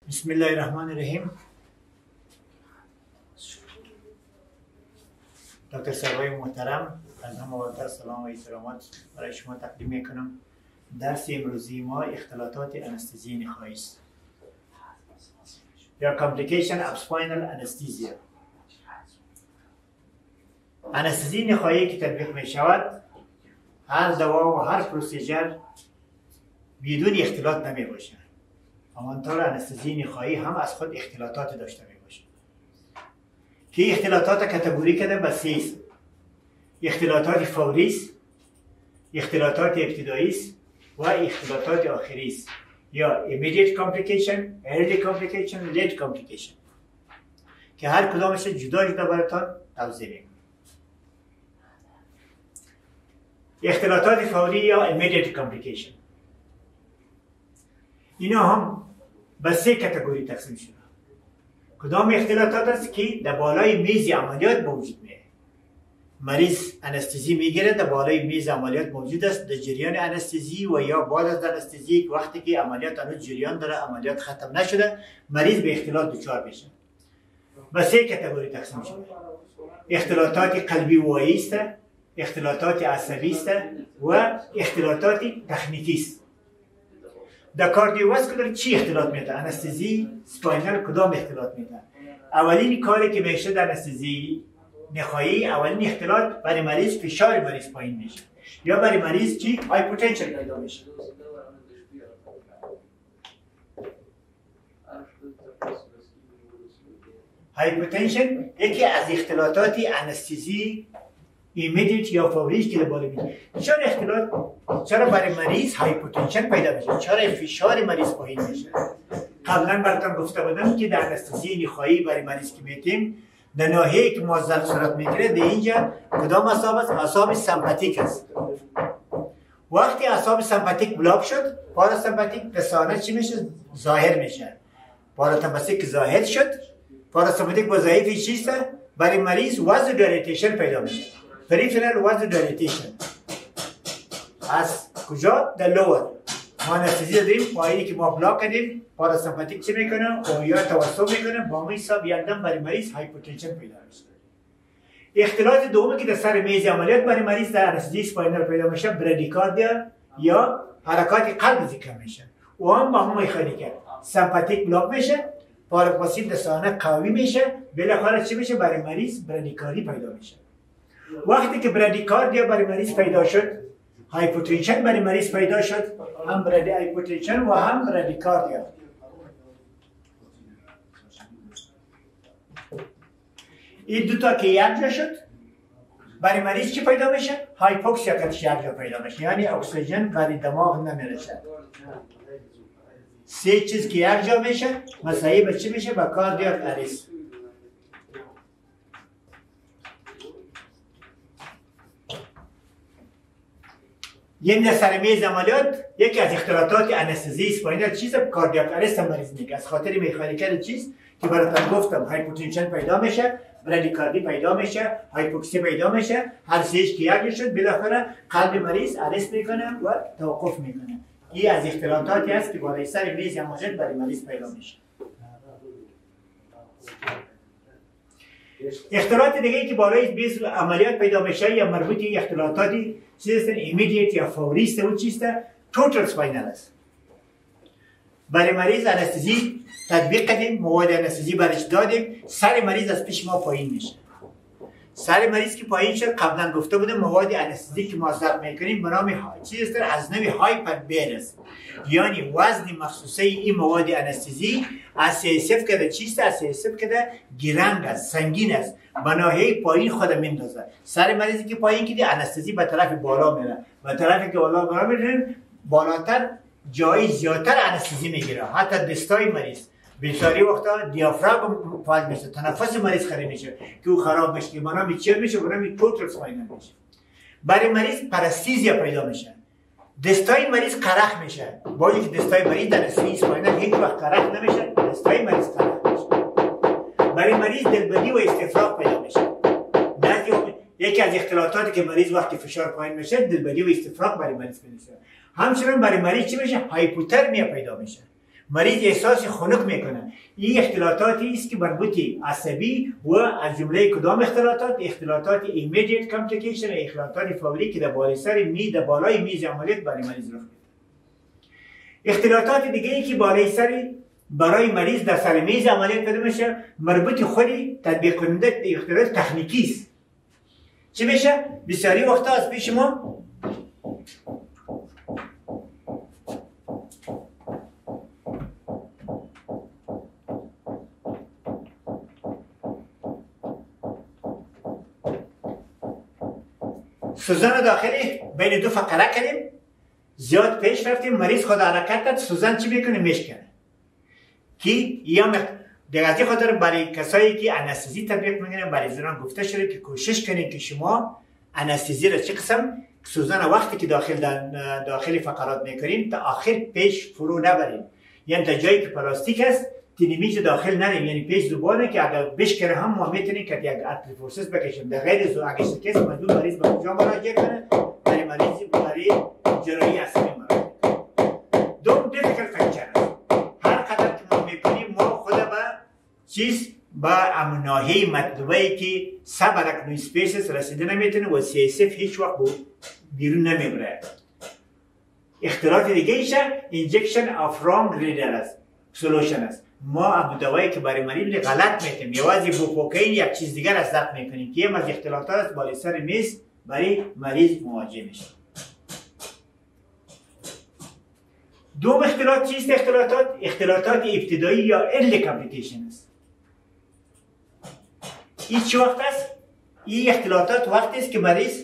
بسم الله الرحمن الرحیم. دکتر سروای محترم، از همه اولتر سلام و احترامات برای شما تقدیم میکنم. درس امروزی ما اختلالات انستزی نخایی است یا complication of spinal anesthesia. انستزی نخایی که تطبیق می شود، هر دوا و هر پروسیجر بدون اختلاط نمی باشد. همانطور انستزی نخایی هم از خود اختلاطات داشته می باشد که اختلاطات کاتگوری کرده به سه است: اختلاطات فوری است، اختلاطات ابتدایی است و اختلاطات آخری است یا immediate complication, early complication, late complication که هر کدامش جدا جدا براتان توضیح می‌کنم. اختلاطات فوری یا immediate complication اینا هم به سه کاتگوری تقسیم شده. کدام اختلاطات است که در بالای میز عملیات موجود میه. مریض انستزی میگیره، در بالای میز عملیات موجود است، در جریان انستزی و یا بعد از انستزی وقتی که عملیات هنوز جریان داره، عملیات ختم نشده، مریض به اختلال دچار میشه. به سه کاتگوری تقسیم شده. اختلاطات قلبی و وایی است، اختلاطات عصبی است و اختلاطات تخنیکی است. در کاردیوواسکولار چی اختلاط میده؟ انستزی سپاینال کدام اختلاط میده؟ اولین کاری که میشه در انستزی نخایی، اولین اختلاط برای مریض فشار مریض پایین میشه یا برای مریض چی؟ هایپوتنشن پیدا میشه. هایپوتنشن یکی از اختلاطات انستزی ایمیدیت یا فوریش که بالا میره. چرا برای مریض هایپوتنشن پیدا میشه؟ چرا فشار مریض پایین میشه؟ قبلا براتون گفته بودم که در انستزی نخایی برای مریض که میتیم در ناحیه‌ای که موظف صورت میگیره، در اینجا کدام اعصاب است؟ اعصاب سمپاتیک است. وقتی اعصاب سمپاتیک بلاک شد، پاراسمپاتیک رسانه چی میشه؟ ظاهر میشه. پاراسمپاتیک ظاهر شد، پاراسمپاتیک با ضعیفی چیست؟ برای مریض وازو دایلیتیشن پیدا میشه. پریفرال وازو دایلیتیشن از کجا؟ در لور. ما انستزی داریم، پایینی که ما بلاک کردیم، پاراسمپاتیک چی میکنه؟ یا توسط میکنه، با همین حساب یکدم برای مریض هایپوتنشن پیدا میشه. اختلاط دومی که در سر میز عملیات برای مریض در انستزی اسپاینال پیدا میشه، برادیکاردیا یا حرکات قلب ذکر میشه. و هم با همین خالی سمپاتیک بلاک میشه، پاراپاسیل رسانه قوی میشه، بالاخره چی میشه؟ برای مریض برادیکاردی پیدا میشه. وقتی که برادیکاردیا برای مریض پیدا شد، هایپوتنشن برای مریض پیدا شد، هم هایپوتنشن و هم برادیکاردیا. این دوتا که یک جا شد، برای مریض چی پیدا میشه؟ هایپوکسیا کتش یک جا پیدا میشه، یعنی اکسیژن برای دماغ نمیرسه. سه چیز که یک جا میشه، مسئله به چی میشه؟ به کاردیاک اریست. یعنی در سر میز عملیات یکی از اختلاطات انستزی اسپاینال چیز کاردیاک اریست مریض میگه. از خاطر میکانیکال چیز که براتون گفتم، هایپوتنشن پیدا میشه، برادیکاردی پیدا میشه، هایپوکسی پیدا میشه، هر سهش که یکی شد بالاخره قلب مریض اریست میکنه و توقف میکنه. این از اختلاطاتی است که بالای سر میز عملیات برای مریض پیدا میشه. اختلاط دیگه که بالای میز عملیات پیدا میشه یا مربوط به اختلاطاتی چیزی ایمیدیت یا فوری است و چیست؟ توتال سپاینال است. برای مریض انستزی تطبیق کردیم، مواد انستزی برش دادیم، سر مریض از پیش ما پایین میشه. سر مریض که پایین شد، قبلا گفته بودم مواد انستزی که ما ضبط میکنیم به نام چیزی از نوع هایپر بیر است، یعنی وزن مخصوصه این مواد انستزی از سیسف کده چیست؟ از سیسف کده گرنگ است، سنگین است، به ناحیه پایین خود میندازه. سر مریضی که پایین کردی انستزی به طرف بالا میره، به طرفی که بالا میره بالاتر جای زیادتر انستزی میگیره. حتی دستای مریض بیچاری وقتا دیافراگم فعال میشه، تنفس مریض خراب میشه که او خراب میشه که منام چی میشه؟ منام توتال سپاینال میشه. برای مریض پرستیزیا پیدا میشه، دستای مریض قرخ میشه. با اینکه دستای مریض در انستزی اسپاینال هیچ وقت قرخ نمیشه، دستای مریض قرخ میشه. برای مریض دلبندی و استفراغ پیدا میشه. یکی از اختلاطاتی که مریض وقتی فشار پایین میشه، دلبندی و استفراغ برای مریض پیدا میشه. همچنین برای مریض چی میشه؟ هایپوترمیا پیدا میشه. مریض احساس خنک میکنه. این اختلاطاتی است که مربوط عصبی و از جمله کدام اختلاطات ایمیدیت کامپلیکیشن، اختلاطات فوری که در بالای سر در بالای میز عملیات برای مریض رخ میده. اختلاطات دیگه ای که بالای سر برای مریض در سر میز عملیات پیدا میشه مربوط خودی تطبیق کننده اختلالات تکنیکی است. چی میشه؟ بسیاری وقتا از پیش ما سوزن داخلی بین دو فقره کردیم، زیاد پیش رفتیم، مریض خود حرکت کرد، سوزن چی میکنه؟ میشکنه. که یا دیگه از این خاطر برای کسایی که انستزی تطبیق میکنن برای زنان گفته شده که کوشش کنید که شما انستزی را چه قسم سوزن وقتی که داخل فقرات میکنیم تا آخر پیش فرو نبریم، یعنی تا جایی که پلاستیک است تینیمیج داخل نریم، یعنی پیش زبانه که اگر بشکره هم ما میتونیم که یک ارتری فورسس بکشیم. در غیر از اگه شکست مجبور مریض به کجا مراجعه کنه؟ برای مریض برای جراحی عصبی مراجعه کنه. دوم دیفیکلت فراکچر است. هر قدر که ما میکنیم ما خود به چیز با ناحیه مطلوبه که سبرک نو سپیسز رسیده نمیتونه و CSF هیچ وقت بیرون نمیبره. اختلاط دیگه ایشه اینجکشن آف رانگ ریدر است، سولوشن است. ما دوایی که برای مریض غلط میتیم، یوازی بوپوکین یک چیز دیگر از ضبط میکنیم که از اختلاطات است بالای سر میز برای مریض مواجه میشه. دوم اختلاط چیست؟ اختلاطات ابتدایی یا ارلی کامپلیکیشن است. این چه وقت است؟ این اختلاطات وقتی است که مریض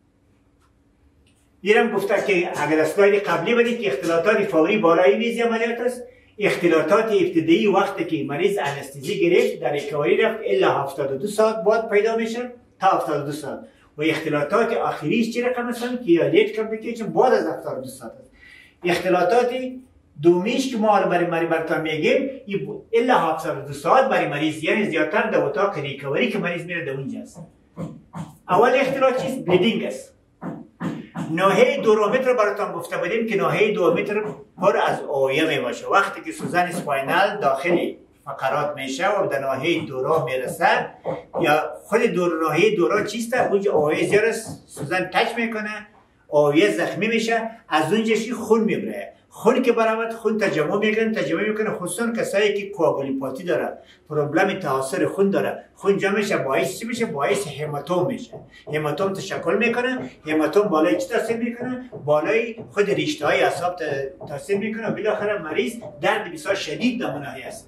دیرم گفته که اگر اسلاید قبلی بدید که اختلاطات فوری بالای میز عملیات است. اختلاطات ابتدایی وقتی که مریض انستزی گرفت در ریکاوری رفت الا 72 ساعت بعد پیدا میشن تا 72 ساعت و اختلاطات آخریش چی رقم هستن که یا لیت کامپلیکیشن بعد از 72 ساعت است. اختلاطات دومیش که ما برای مریض براتون میگیم الا 72 ساعت برای مریض، یعنی زیادتر در اتاق ریکاوری که مریض میره در اونجا است. اول اختلاط چیست؟ بلیدینگ است. ناحیه دورومتر براتون گفته بودیم که ناحیه دورومتر پر از اویه می باشه. وقتی که سوزن اسپاینال داخلی فقرات میشه و در ناحیه دورا میرسه یا خود ناحیه دورا چیست؟ اونجا اویه زیاد سوزن تچ میکنه، اویه زخمی میشه، از اونجاشی خون میبره. خون که برآمد خون تجمع میکنه خصوصا کسایی که کوآگولیپاتی داره، پروبلم تعاصر خون داره، خون جمع میشه، باعث چی میشه؟ باعث هماتوم میشه. هماتوم تشکل میکنه، هماتوم بالای چی تاثیر میکنه؟ بالای خود ریشته های اعصاب تاثیر میکنه و بالاخره مریض درد بسیار شدید در ناحیه است.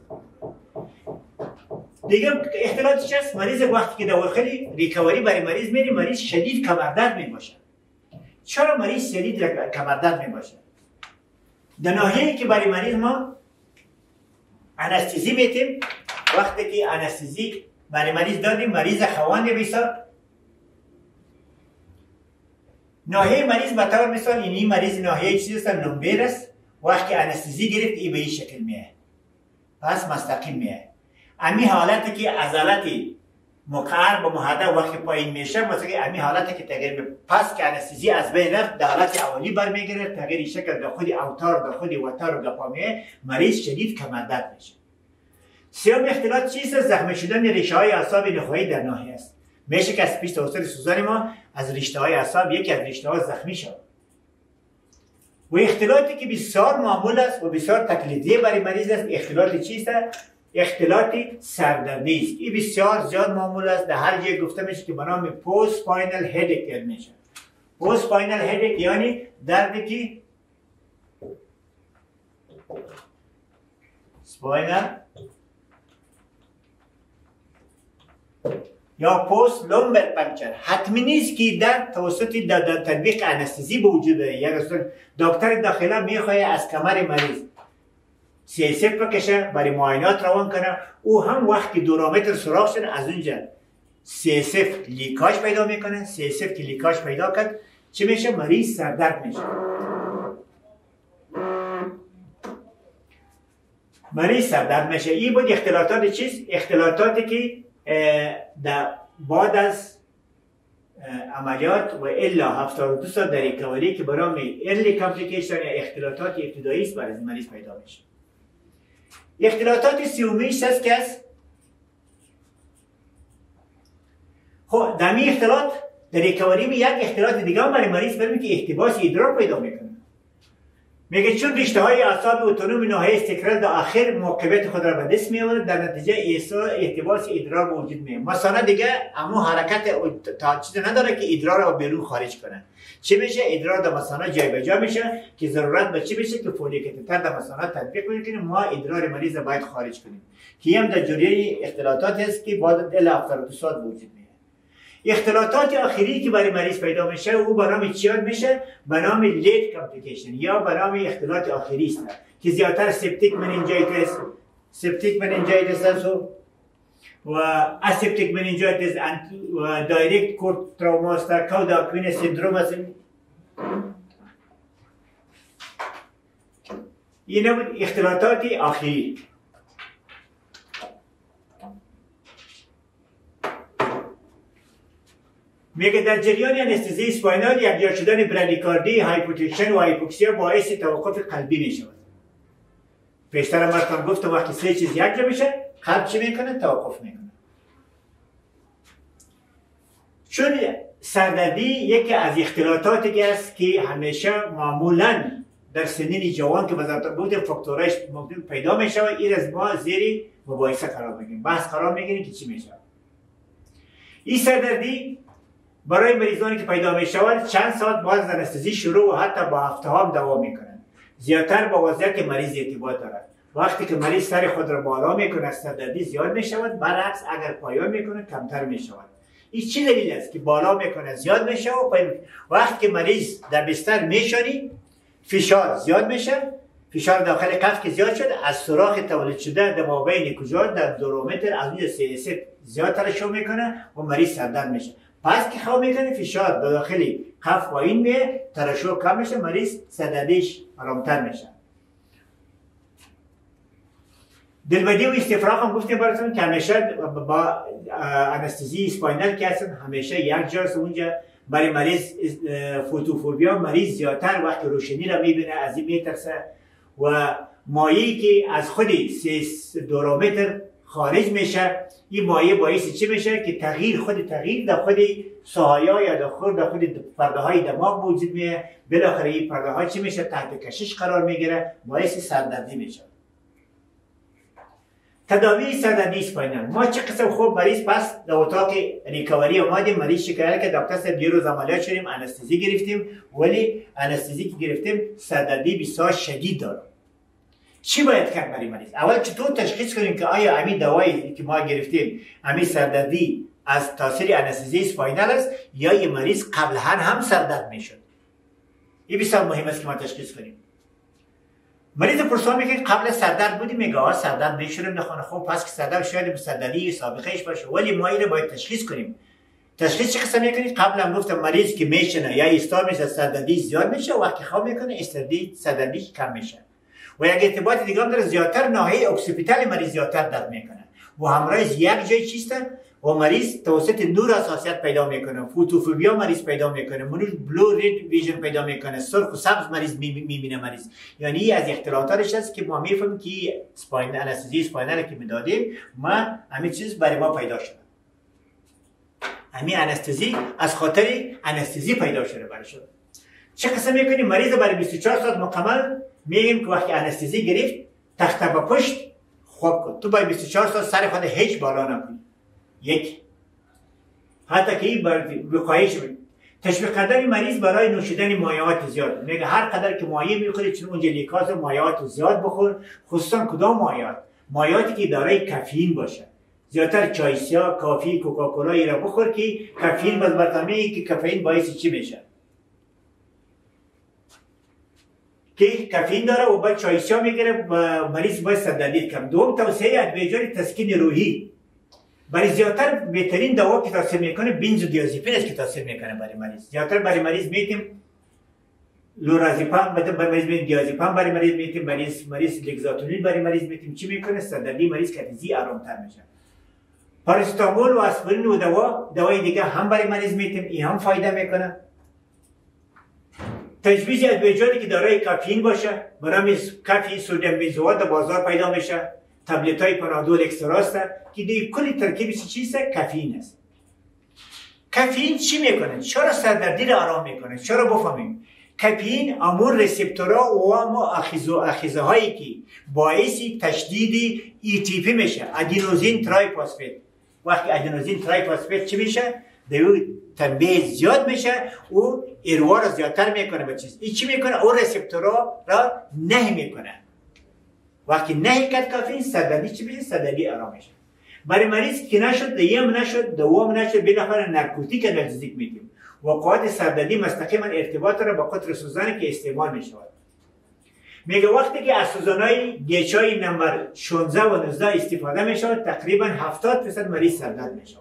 دیگه اختلاطش هست مریض وقتی که داخل ریکاوری برای مریض میری، مریض شدید کمردرد میباشه. چرا مریض شدید کمردرد میباشه؟ در ناحیه‌ای که برای مریض ما انستزی میتیم، وقتی که انستزی برای مریض دادیم مریض خوانده بسیار ناحیه مریض به طور مثال این مریض ناحیه چیزی است لومبر است، وقتی انستزی گرفت این به این شکل میه، پس مستقیم میه. امی حالتی که عضلات مقعر با محدب وقتی پایین میشه مثلا امی حالتی که تغییر پس که انستزی از بین رفت در حالت اولی برمیگرده، تغییر شکل در خود اوتار در خود وتر و در پامیه، مریض شدید کمردرد میشه. سوم اختلاط چیست؟ زخمی شدن ریشه های اعصاب نخاعی در ناحیه است. میشه که از پیش توسط سوزن ما از ریشه های اعصاب یکی از ریشه ها زخمی شد. و اختلاطی که بسیار معمول است و بسیار تقلیدی برای مریض است، اختلاط چیست؟ اختلاط سردردی است. این بسیار زیاد معمول است، در هر جای گفته میشه که به نام پوست سپاینال هدیک یاد میشه. پوست سپاینال هدیک یعنی دردی که سپاینال یا پوست لومبر پنکچر. حتمی نیست که درد توسط تطبیق انستزی به وجود بیاید. یعنی دکتر داخله میخواد از کمر مریض CSF بکشه برای معاینات روان کنه، او هم وقتی دورومتر سوراخ شده از اونجا CSF لیکاژ پیدا میکنه. CSF که لیکاژ پیدا کرد چی میشه؟ مریض سردرد میشه. مریض سردرد میشه. این بود اختلاطات چیست؟ اختلاطاتی که بعد از عملیات و الا 72 ساعت در ریکاوری که برای ارلی کامپلیکیشن یا اختلاطات ابتدایی است برای مریض پیدا میشه. اختلاطات سومیش هست که است خب در این اختلاط در ریکاوری یک اختلاط دیگه هم برای مریض برمی که احتباس ادرار پیدا میکنه. میگه چون رشته های اعصاب اتونوم ناحیه استقرار در آخر موقعیت خود را به دست میآورد، در نتیجه احتباس ادرار به وجود میاد. مثلا دیگه اما حرکت تا چیز نداره که ادرار را بیرون خارج کنه. چی میشه؟ ادرار در مثلا جای به جا میشه که ضرورت به چی بشه که فولیکتر در مثلا تطبیق کنیم که ما ادرار مریض را باید خارج کنیم. که هم در جریان اختلاطات است که بعد ال 72 ساعت وجود میاد. اختلاطات آخری که برای مریض پیدا میشه او به نام چی میشه؟ به نام لیت کامپلیکیشن یا به نام اختلاط آخری است که زیادتر سپتیک مننجایتس است و اسپتیک مننجایتس و دایرکت کورد تروما است، کاوداکوین سندروم است. این بود اختلاطات آخری. میگه در جریان انستزی اسپاینال یکجا شدن برادیکاردی، هایپوتنشن و هایپوکسیا باعث توقف قلبی میشود. پیشتر مرتبه گفتم وقتی سه چیز یکجا میشه قلب چی میکنه؟ توقف میکنه. چون سردردی یکی از اختلاطاتی است که همیشه معمولا در سنین جوان که وزارت بود فاکتورش ممکن پیدا میشه و این از ما زیر مباحثه قرار میگیریم، بحث قرار میگیریم که چی میشه. این سردردی برای مریضانی که پیدا می شود چند ساعت بعد از انستزی شروع و حتی با هفته ها هم دوام می کنند. زیادتر با وضعیت مریض ارتباط دارد. وقتی که مریض سر خود را بالا می کند سردردی زیاد می شود، برعکس اگر پایان می کند کمتر می شود. این چی دلیل است که بالا می کند زیاد می شود و پایان وقتی که مریض در بستر می شانی فشار زیاد میشه، فشار داخل کف که زیاد شد از سوراخ تولید شده در مابین کجا در دورومتر از اونجا سه زیاد ترشح میکنه و مریض سردرد میشه. پس که خواب میکنه فشار داخلی کف پایین میه، ترشح کم میشه، مریض سردردیش آرامتر میشه. دلبدی و استفراغ هم گفتیم براتون که همیشه با انستزی اسپاینال که هستن همیشه یک جاست اونجا برای مریض فوتوفوبیا مریض زیادتر وقتی روشنی را میبینه از این میترسه و مایعی که از خود دورومتر خارج میشه این مایع باعث چی میشه که تغییر در خود ساحیا یا در خود پرده های دماغ وجود میه، بالاخره این پرده ها چی میشه تحت کشش قرار میگیره، باعث سردردی میشه. تداوی سردردی اسپاینال ما چه قسم خوب مریض پس در اتاق ریکاوری آمدیم، مریض شکایت که دکتر صاحب دیروز عملیات شدیم انستزی گرفتیم ولی انستزی که گرفتیم سردردی بسیار شدید داره. چی باید کرد برای مریض؟ اول چطور تشخیص کنیم که آیا همین دوایی که ما گرفتیم همین سردردی از تاثیر انستزی اسپاینال است یا این مریض قبلا هم سردرد میشد؟ این بسیار مهم است که ما تشخیص کنیم. مریض پرسان میکنه قبل سردرد بودی؟ میگه سردرد نشدم نخونه. خوب پس که سردرد شاید به سردردی سابقهش باشه ولی ما اینو باید تشخیص کنیم. تشخیص چه قسم میکنید؟ قبل هم گفتم مریض که میشنه یا ایستار میشه سردردی زیاد میشه، وقتی خواب میکنه سردردی کم میشه. و یک ارتباط دیگه هم داره، زیادتر ناحیه اکسیپیتال مریض زیادتر درد میکنه و همراه یک جای چیسته و مریض توسط نور حساسیت پیدا میکنه، فوتوفوبیا مریض پیدا میکنه، بلو رید ویژن پیدا میکنه، سرخ و سبز مریض میبینه مریض. یعنی از اختلالاتش هست که ما میفهمیم که انستزی اسپاینال که میدادیم ما همین چیز برای ما پیدا شده. همین انستزی از خاطر انستزی پیدا شده برای شده. چه قسم میکنیم؟ مریض برای 24 ساعت مکمل میگیم که وقتی انستزی گرفت تخته به پشت خواب کن. تو باید 24 ساعت سر خود هیچ بالا نکنی. یک حتی که این وقایعش بود. تشویق کردن مریض برای نوشیدن مایعات زیاد. میگه هر قدر که مایع میخوری چون اونجا لیکاز مایعات زیاد بخور، خصوصا کدام مایعات؟ مایعاتی که دارای کافئین باشه. زیادتر چای سیاه، کافی، کوکاکولا را بخور که کافئین برطمه که کافئین باعث چی میشه؟ که کافئین داره و بعد چای سیاه میگیره و مریض باید سردردی کم. دوم توصیه ادویه‌جوی تسکین روحی. برای زیادتر بهترین دوا که تاثیر میکنه بنزودیازپین است که تاثیر میکنه برای مریض. زیادتر برای مریض میتیم لورازپام، برای مریض میتیم دیازپام، برای مریض میتیم مریض لگزاتونین، برای مریض میتیم چی میکنه؟ سردردی مریض کتیزی آرامتر میشه. پاراستامول و آسپرین و دوای دیگه هم برای مریض میتیم، این هم فایده میکنه. تجویز ادویه‌جویی که دارای کافئین باشه، برای کافی سدیم بنزوات در بازار پیدا میشه تبلت های پانادول اکسترا است که دیگه کلی ترکیبش چیست؟ کافئین است. کافئین چی میکنه؟ چرا سردردی را آرام میکنه؟ چرا بفهمیم؟ کافئین امور رسپتورها و آخیزه هایی که باعث تشدید ATP میشه، ادینوزین ترایفسفات. وقتی ادینوزین ترایفسفات چی میشه؟ دیو تنبیه زیاد میشه و ایروا را زیادتر میکنه به چیز. این چی میکنه؟ اون رسپتورها را نه میکنه. وقتی نه کرد کافئین سردردی چی میشه؟ سردردی آرام میشه. برای مریض که نشد، دیگه نشد، دوم نشد، بالاخره نارکوتیک آنالژیک میدیم. وقایع سردردی مستقیما ارتباط را با قطر سوزانی که استعمال میشود. میگه وقتی که از سوزانهای گیچای نمبر 16 و 19 استفاده میشود تقریبا 70% مریض سردرد میشود.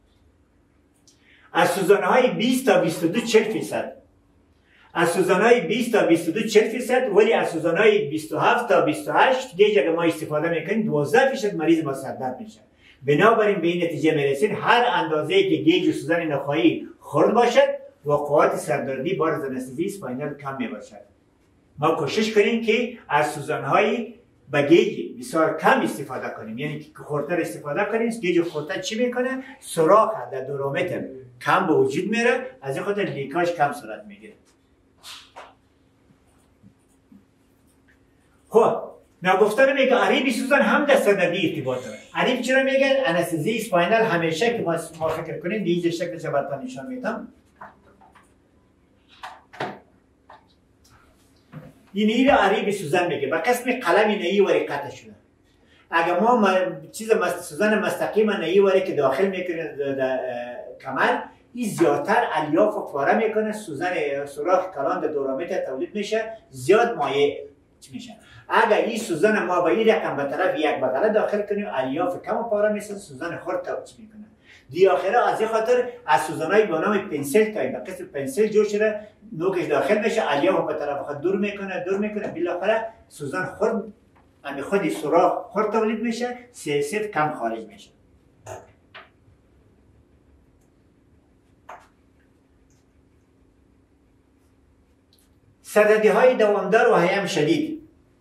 از سوزانهای 20 تا 22 40%. از سوزانهای 20 تا 22 40%، ولی از سوزانهای 27 تا 28 گیج اگه ما استفاده میکنیم 12% مریض ما سردرد میشه. بنابراین به این نتیجه میرسیم هر اندازه که گیج و سوزن نخایی خرد باشد وقایع سردردی بار از آنستزی اسپاینال کم می باشد. ما کوشش کنیم که از سوزن‌های با گیج بسیار کم استفاده کنیم، یعنی که خردتر استفاده کنیم. گیج خردتر چی میکنه؟ سوراخ در دورومتر کم به وجود میره، از این خاطر لیکاژ کم صورت میگیره. خب نگفتن میگه عریبی سوزن هم در سردردی ارتباط داره. عریب چرا میگن؟ آنستزی اسپاینال همیشه که ما فکر کنیم دیگه شکلش براتون نشون میدم. این ایره عریبی سوزن میگه با قسم قلم نهی وری قطع شده. اگر ما سوزن مستقیم نهی وری که داخل میکنه در کمر، این زیادتر الیاف و پاره میکنه، سوزن سوراخ کلان در دورامتر تولید میشه، زیاد مایع میشه. اگر این سوزن ما با این رقم به طرف یک بغله داخل کنیم الیاف کم و پاره میشه، سوزن خرد تولید میکنه. دی آخره از این خاطر از سوزن‌های به نام پنسل تایپ به قسم پنسل جور شده، نوکش داخل میشه، الیاف به طرف خود دور میکنه بالاخره سوزن خرد همین خودی سوراخ خرد تولید میشه، CSF کم خارج میشه. سردردی‌های دوامدار و هم شدید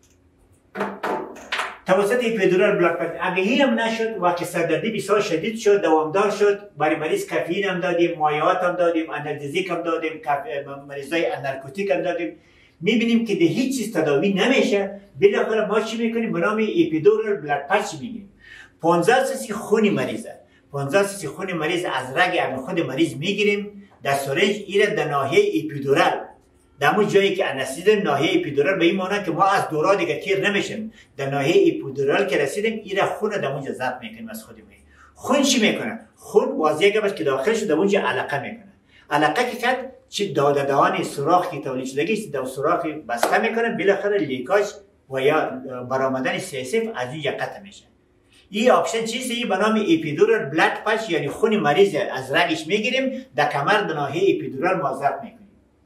توسط اپیدورال بلاک پرشر. اگه این هم نشد، وقتی سردردی بسیار شدید شد، دوامدار شد، برای مریض کافئین هم دادیم، مایعات هم دادیم، آنالژیک هم دادیم، مریضای نارکوتیک هم دادیم، میبینیم که ده هیچ چیز تداوی نمیشه، بالاخره ما چی میکنیم؟ به نام اپیدورال بلاک پرشر میگیم. 15 سیسی خون مریضه، 15 سیسی خون مریض از رگ خود مریض میگیریم، در سوریج ایره در ناحیه اپیدورال، در اون جایی که انستزی ناحیه اپیدورال، به این معنی که ما از دورا دیگه تیر نمیشیم، در ناحیه اپیدورال که رسیدیم ایره خون در اونجا ضبط میکنیم از خودمون. خون چی میکنه؟ خون واضحه که داخل شده در اونجا علقه میکنه. علقه که کرد چه دهان سوراخ که تولید شدگی در سوراخ بسته میکنه، بالاخره لیکاژ و یا برآمدن CSF از این قطع میشه. این آپشن چیست؟ این به نام اپیدورال بلاد پچ، یعنی خون مریض از رگش میگیریم، در کمر در ناحیه اپیدورال ما ضبط میکنیم.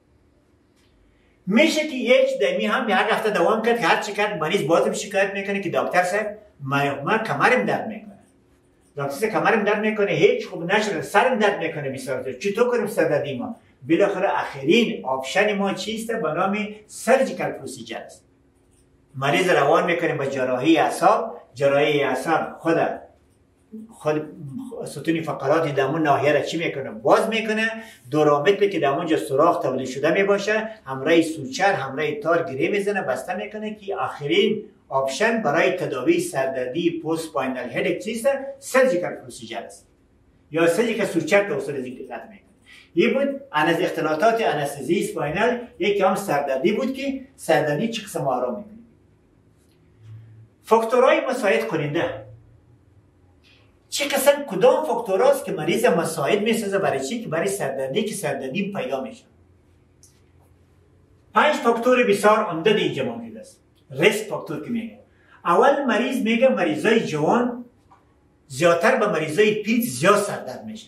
میشه که یک دمی هم یک هفته دوام کرد که هر چی کرد مریض بازم شکایت میکنه که دکتر صاحب من کمرم درد میکنه، دکتر صاحب کمرم درد میکنه، هیچ خوب نشده، سرم درد میکنه بسیار، چطور کنیم سردردی ما؟ بالاخره آخرین آپشن ما چیست؟ به نام سرجیکال پروسیجر است. مریض روان میکنیم به جراحی اعصاب، جراحی اعصاب خود ستون فقرات دامون ناحیه را چی میکنه؟ باز میکنه، دورامتری که دامونجا سوراخ تولید شده میباشه، همراه سوچر همراه تار گره میزنه، بسته میکنه که آخرین آپشن برای تداوی سردردی پست اسپاینال هدک چیست؟ سرجیکال پروسیجر است یا سرجیکال سوچر توسط ذکر میکنه. این بود از اختلاطات آنستزی اسپاینال، یکی هم سردردی بود که سردردی چه قسم آرام میکنه. فاکتورهای مساعد کننده چه قسم کدام فاکتوراست که مریض مساعد میسازه برای چی؟ که برای سردردی که سردردی پیدا میشه. 5 فاکتور بسیار عمده اینجا موجود است. ریسک فاکتور که میگه. اول مریض میگه مریضای جوان زیادتر به مریضای پیت زیاد سردرد میشه.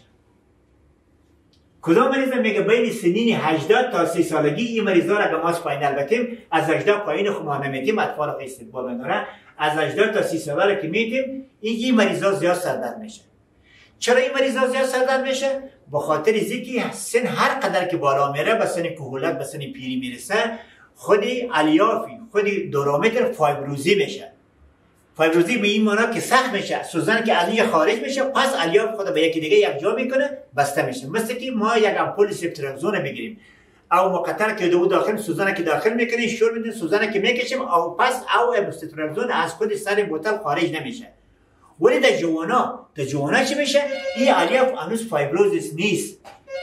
کدام مریض میگه بین سنین 18 تا 30 سالگی این مریضا را که ما اسپاینال بتیم، از 18 پایین خو ما نمیتیم، اطفال استقبال نداره، از 18 تا 30 ساله که میتیم این مریضا زیاد سردرد میشه. چرا این مریضا زیاد سردرد میشه؟ به خاطر اینکه سن هر قدر که بالا میره، به سن کهولت به سن پیری میرسه، خود الیافی خود دورامتر فایبروزی میشه. فایبروزی به این معنا که سخت میشه، سوزن که از اینجا خارج میشه، پس الیاف خود به یکی دیگه یک جا میکنه، بسته میشه. مثل که ما یک امپول سپترازون میگیریم او مقطر که دو داخل، سوزن که داخل میکنیم، شور میدیم، سوزن که میکشیم او پس او سپترازون از خود سر بوتل خارج نمیشه. ولی در جوانا چی میشه؟ این الیاف هنوز فایبروزیس نیست،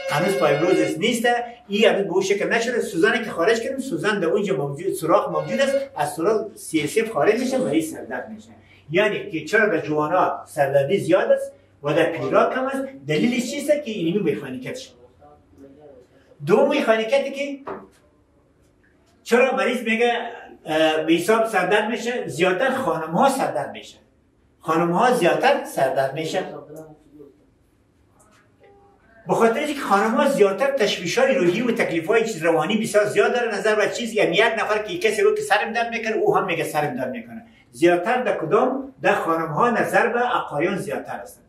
این هنوز به اون شکل نشده. سوزن که خارج کردیم، سوزن در اونجا موجود، سوراخ موجود است، از سوراخ CSF خارج میشه، مریض سردرد میشه. یعنی که چرا در جوانا سردردی زیاد است و در پیرا کم است؟ دلیلش چیست که اینمی مکانیکت شد. دوم مکانیکتی که چرا مریض میگه به حساب سردرد میشه، زیادتر خانم‌ها سردرد میشه. خانم‌ها زیادتر سردرد میشه. به خاطر اینکه خانم‌ها زیادتر تشویش‌های روحی و تکلیف‌های چیز روانی بسیار زیاد داره. نظر به چیز، یعنی یک نفر که کسی رو که سرم درد میکنه او هم میگه سرم درد میکنه. زیادتر در کدام؟ در خانم‌ها نظر به آقایان زیادتر هستند.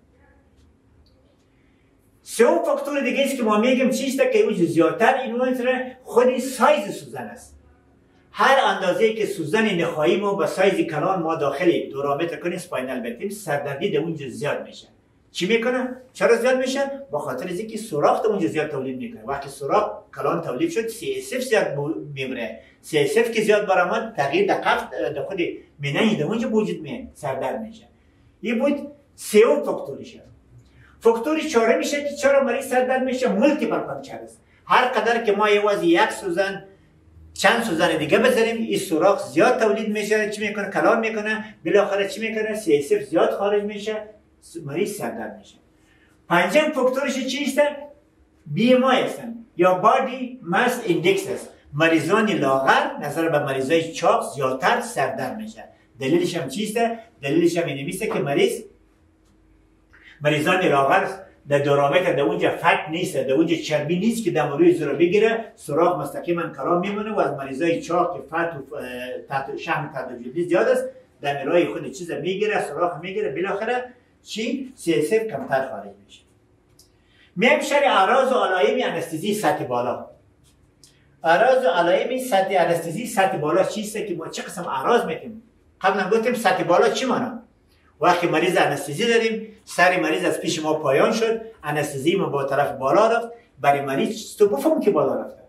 سوم فاکتور دیگه است که ما میگیم چیست که او زیادتر اینو خود سایز سوزن است. هر اندازه‌ای که سوزن نخایی ما با سایز کلان ما داخل دورامتر کنیم اسپاینال بتیم، سردردی در اونجا زیاد میشه. چی میکنه؟ چرا زیاد میشه؟ با خاطر اینکه سوراخ اونجا زیاد تولید میکنه. وقتی سوراخ کلان تولید شد، CSF زیاد میبره. CSF که زیاد برآمد، تغییر در قفل در خود منهج در اونجا وجود میاد، سردرد میشه. این بود سوم فاکتورشه. فاکتور چهارم میشه که چرا مریض سردرد میشه، مولتیپل پانکچر است. هر قدر که ما یوازی یک سوزن چند سوزن دیگه بذاریم، این سوراخ زیاد تولید میشه، چی میکنه؟ کلان میکنه، بالاخره چی میکنه؟ CSF زیاد خارج میشه، مریض سردرد میشه. پنجم فاکتورش چیست؟ BMI هستن یا بادی ماس ایندکس است. مریضان لاغر نظر به مریضای چاق زیادتر سردرد میشه. دلیلش هم چیست؟ دلیلش هم اینه که مریضان لاغر در دورامتر در اونجا فت نیست، در اونجا چربی نیست که دم روی زورا بگیره، سوراخ مستقیما کلان میمونه. و از مریضای چاق که فت و شحم تداجلی زیاد است، در راه خود چیز میگیره، سوراخ میگیره، بالاخره چی؟ CSF کمتر خارج میشه. میایم سر اعراض و علائم انستزی سطح بالا. اعراض و علائم سطح انستزی سطح بالا چیست که ما چه قسم اعراض میتیم؟ قبلا گفتیم سطح بالا چی معنی؟ وقتی مریض انستزی داریم، سر مریض از پیش ما پایان شد، انستزی ما با طرف بالا رفت، برای مریض تو بفهم که بالا رفته.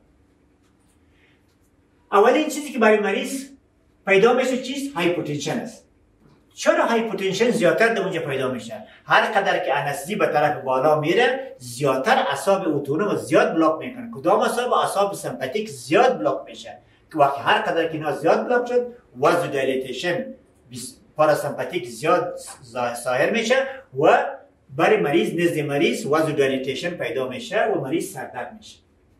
اولین چیزی که برای مریض پیدا میشه چیست؟ هایپوتنشن است. چرا هایپوتنشن زیادتر در اونجا پیدا میشه؟ هر قدر که انستزی به طرف بالا میره، زیادتر اعصاب اتونوم زیاد بلاک میکنه. کدام اعصاب؟ اعصاب سمپاتیک زیاد بلاک میشه. که وقتی هر قدر که اینا زیاد بلاک شد، وازودایلیتیشن پاراسمپاتیک زیاد ظاهر میشه و برای مریض نزد مریض وازودایلیتیشن پیدا میشه و مریض سردرد میشه.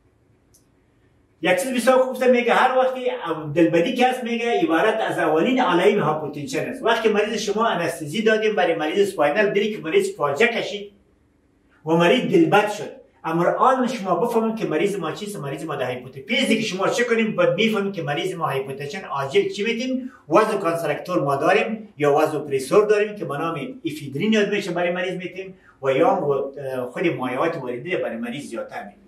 یک چیز بسیار خوب میگه هر وقتی دلبدی که هست میگه عبارت از اولین علائم هایپوتنشن است. وقتی مریض شما انستزی دادیم برای مریض اسپاینال، دیدی که مریض فاجعه کشید و مریض دلبد شد، اما آن شما بفهمید که مریض ما چیست؟ مریض ما در هایپوتنشن. پیزی که شما چه کنیم باید میفهمیم که مریض ما هایپوتنشن عاجل چی میدیم؟ وازو کانستراکتور ما داریم یا وازو پرسور داریم که به نام افیدرین یاد میشه برای مریض میدیم و یا خود مایعات واریده برای مریض زیادتر میدیم.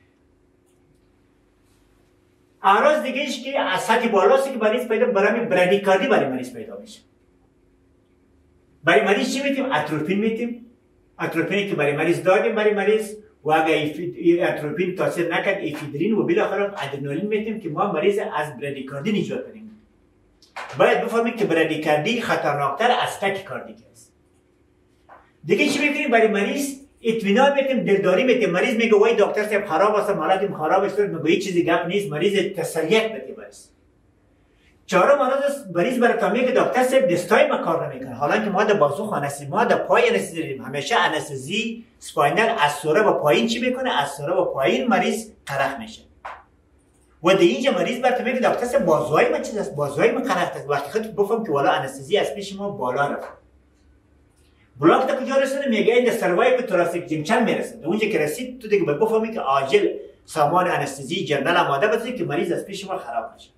اعراض دیگه‌اش که از سطح بالاست که مریض پیدا برای برادیکاردی برای مریض پیدا میشه. برای مریض چی میدیم؟ اتروپین میدیم. اتروپینی که برای مریض دادیم برای مریض و اگر اتروپین تاثیر نکرد افیدرین و بالاخره ادرنالین میدیم که ما مریض از برادیکاردی نجات بدیم. باید بفهمید که برادیکاردی خطرناکتر از تاکیکاردی است. دیگه چی میکنیم برای مریض؟ اطمینان میدیم، دلداری میدیم. مریض میگه وای دکتر صاحب خراب است، حالتم خراب است، میگه هیچ چیزی گپ نیست، مریض تسلیت بده مریض. چهارم مریض برای تا میگه دکتر صاحب دستای ما کار نمیکنه، حالا که ما در بازو انستزی، ما در پای انستزی داریم. همیشه انستزی اسپاینال از سوره و پایین چی میکنه؟ از سوره و پایین مریض قرق میشه. و در اینجا مریض برای میگه دکتر صاحب بازوهای ما چیز است؟ بازوهای ما قرق است. وقتی خودت بفهم که والا انستزی از پیش ما بالا رفت. بلاک تا کجا رسونه؟ میگه این سروایو توراسیک جنکشن میرسه. اونجا که رسید تو دیگه باید بفهمی که عاجل سامان انستزی جنرال آماده بشه که مریض از پیش ما خراب نشه.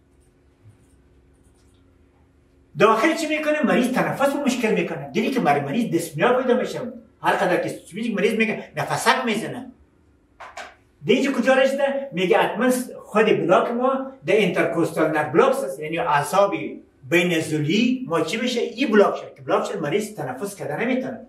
داخل چی میکنه؟ مریض تنفس مشکل میکنه. دیدی که مریض دسمیا پیدا میشه. هر قدر که مریض میگه نفسک میزنه. دیگه کجا رسیده؟ میگه حتما خود بلاک ما در اینترکوستال نرو بلاکس است، یعنی اعصاب بین زولی ما چی میشه این بلاک شد که بلاک شد مریض تنفس کردن نمیتونه.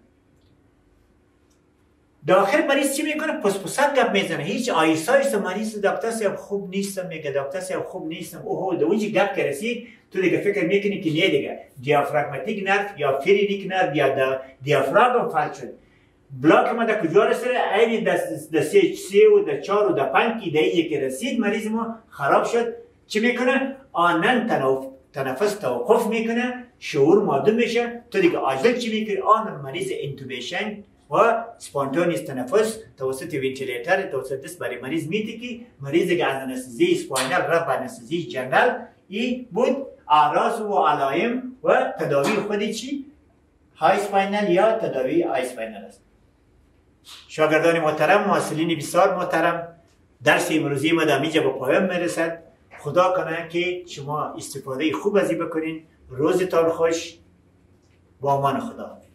داخل مریض چی میکنه؟ پس گپ میزنه، هیچ آیسا مریض دکتر صاحب خوب نیستم میگه، دکتر صاحب خوب نیستم. اوه دو اونجا گپ که رسید تو دیگه فکر میکنی که نه دیگه دیافراگماتیک نرو یا فریدیک نرو یا دیافراگم فلج شد. بلاک ما در کجا رسیده؟ این در 3 و در 4 و در 5 که دیگه که رسید مریض ما خراب شد. چی میکنه؟ آنن تنفس توقف میکنه، شعور معدوم میشه. تو دیگه عاجل چی میکنی؟ آن مریض انتوبیشن و سپانتونیس تنفس توسط وینتیلیتر توسط دست برای مریض میتی که مریض دیگه از انستزی اسپاینال رفت به انستزی جنرال. این بود اعراض و علائم و تداوی خودی چی؟ های اسپاینال یا تداوی های اسپاینال است. شاگردان محترم، محصلین بسیار محترم، درس امروزی ما در اینجا به پایان میرسد. خدا کنه که شما استفاده خوب از این بکنین. روزتان خوش، با امان خدا.